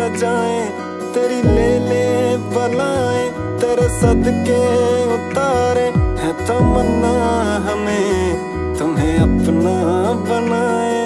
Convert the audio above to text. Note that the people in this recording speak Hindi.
सजाएं, तेरी ले ले बलाएं, तेरे सदके उतारे है तमन्ना हमें तुम्हें अपना बनाए।